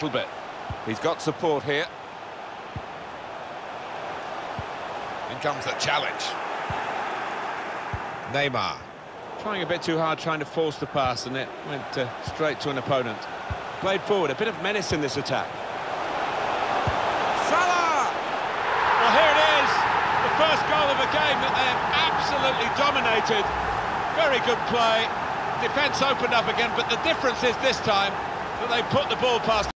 bit. He's got support here. In comes the challenge. Neymar. Trying a bit too hard, trying to force the pass, and it went straight to an opponent. Played forward, a bit of menace in this attack. Salah! Well, here it is, the first goal of a game that they have absolutely dominated. Very good play. Defence opened up again, but the difference is this time that they put the ball past